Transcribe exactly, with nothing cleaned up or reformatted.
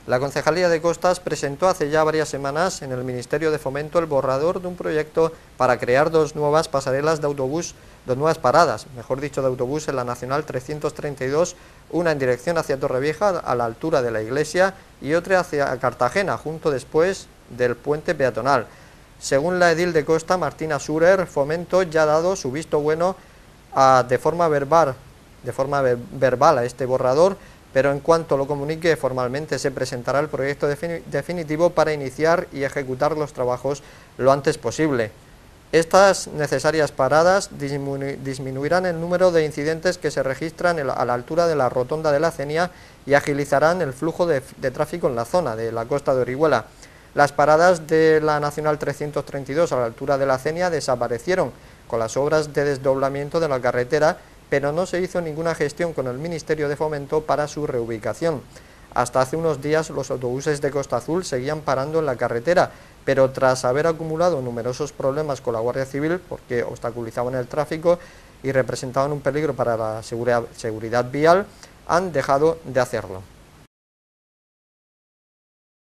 La Concejalía de Costas presentó hace ya varias semanas en el Ministerio de Fomento el borrador de un proyecto para crear dos nuevas pasarelas de autobús, dos nuevas paradas, mejor dicho, de autobús en la Nacional trescientos treinta y dos, una en dirección hacia Torrevieja, a la altura de la iglesia, y otra hacia Cartagena, junto después del puente peatonal. Según la edil de Costa, Martina Surer, Fomento ya ha dado su visto bueno a, de forma verbal, de forma ver, verbal a este borrador, pero en cuanto lo comunique formalmente se presentará el proyecto definitivo para iniciar y ejecutar los trabajos lo antes posible. Estas necesarias paradas disminu disminuirán el número de incidentes que se registran a la altura de la rotonda de la Cenia y agilizarán el flujo de, de tráfico en la zona de la costa de Orihuela. Las paradas de la Nacional trescientos treinta y dos a la altura de la Cenia desaparecieron con las obras de desdoblamiento de la carretera, pero no se hizo ninguna gestión con el Ministerio de Fomento para su reubicación. Hasta hace unos días los autobuses de Costa Azul seguían parando en la carretera, pero tras haber acumulado numerosos problemas con la Guardia Civil, porque obstaculizaban el tráfico y representaban un peligro para la seguridad, seguridad vial, han dejado de hacerlo.